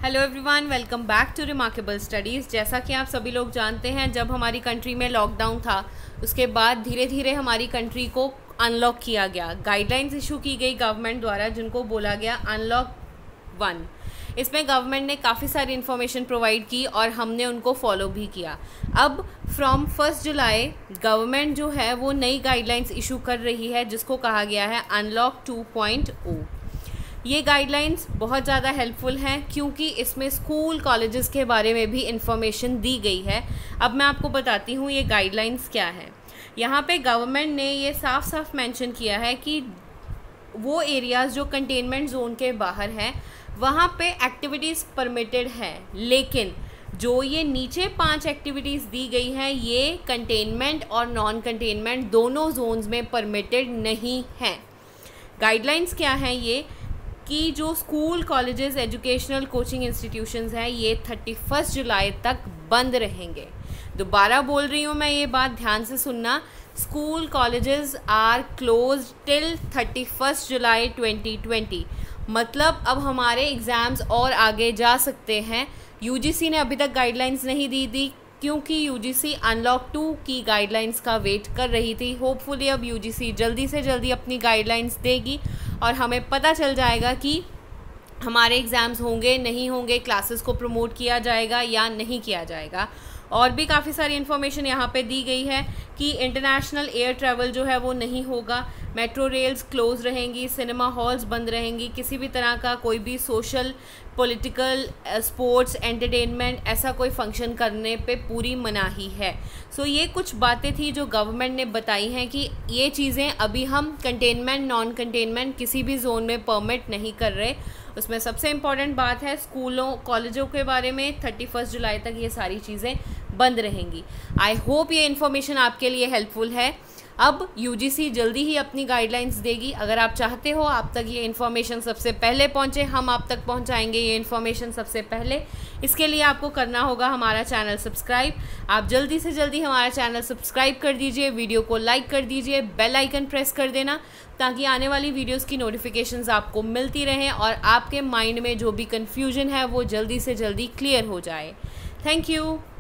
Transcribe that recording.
Hello everyone, welcome back to remarkable studies. जैसा कि आप सभी लोग जानते हैं, जब हमारी कंट्री में लॉकडाउन था उसके बाद धीरे धीरे हमारी कंट्री को अनलॉक किया गया। गाइडलाइंस इशू की गई गवर्नमेंट द्वारा, जिनको बोला गया अनलॉक 1। इसमें गवर्नमेंट ने काफ़ी सारी इन्फॉर्मेशन प्रोवाइड की और हमने उनको फॉलो भी किया। अब फ्रॉम 1 जुलाई गवर्नमेंट जो है वो नई गाइडलाइंस इशू कर रही है, जिसको कहा गया है अनलॉक 2.0। ये गाइडलाइंस बहुत ज़्यादा हेल्पफुल हैं क्योंकि इसमें स्कूल कॉलेजेस के बारे में भी इंफॉर्मेशन दी गई है। अब मैं आपको बताती हूँ ये गाइडलाइंस क्या है। यहाँ पे गवर्नमेंट ने ये साफ साफ मेंशन किया है कि वो एरियाज़ जो कंटेनमेंट जोन के बाहर हैं वहाँ पे एक्टिविटीज़ परमिटेड हैं, लेकिन जो ये नीचे 5 एक्टिविटीज़ दी गई हैं ये कंटेनमेंट और नॉन कंटेनमेंट दोनों जोन्स में परमिटेड नहीं हैं। गाइडलाइंस क्या हैं ये कि जो school colleges educational coaching institutions हैं ये 31 जुलाई तक बंद रहेंगे। दोबारा बोल रही हूँ मैं, ये बात ध्यान से सुनना। School colleges are close till 31 July 2020। मतलब अब हमारे एग्ज़ाम्स और आगे जा सकते हैं। यूजीसी ने अभी तक गाइडलाइंस नहीं दी थी क्योंकि यूजीसी अनलॉक 2 की गाइडलाइंस का वेट कर रही थी। होपफुली अब यूजीसी जल्दी से जल्दी अपनी गाइडलाइंस देगी और हमें पता चल जाएगा कि हमारे एग्ज़ाम्स होंगे नहीं होंगे, क्लासेस को प्रमोट किया जाएगा या नहीं किया जाएगा। और भी काफ़ी सारी इन्फॉर्मेशन यहाँ पे दी गई है कि इंटरनेशनल एयर ट्रैवल जो है वो नहीं होगा, मेट्रो रेल्स क्लोज रहेंगी, सिनेमा हॉल्स बंद रहेंगी, किसी भी तरह का कोई भी सोशल, पॉलिटिकल, स्पोर्ट्स, एंटरटेनमेंट ऐसा कोई फंक्शन करने पे पूरी मनाही है। सो ये कुछ बातें थी जो गवर्नमेंट ने बताई हैं कि ये चीज़ें अभी हम कंटेनमेंट नॉन कंटेनमेंट किसी भी जोन में परमिट नहीं कर रहे। उसमें सबसे इम्पॉर्टेंट बात है स्कूलों कॉलेजों के बारे में 31 जुलाई तक ये सारी चीज़ें बंद रहेंगी। आई होप ये इन्फॉर्मेशन आपके लिए हेल्पफुल है। अब यूजीसी जल्दी ही अपनी गाइडलाइंस देगी। अगर आप चाहते हो आप तक ये इन्फॉर्मेशन सबसे पहले पहुंचे, हम आप तक पहुंचाएंगे ये इन्फॉर्मेशन सबसे पहले। इसके लिए आपको करना होगा हमारा चैनल सब्सक्राइब। आप जल्दी से जल्दी हमारा चैनल सब्सक्राइब कर दीजिए, वीडियो को लाइक कर दीजिए, बेल आइकन प्रेस कर देना ताकि आने वाली वीडियोस की नोटिफिकेशंस आपको मिलती रहें और आपके माइंड में जो भी कन्फ्यूजन है वो जल्दी से जल्दी क्लियर हो जाए। Thank you.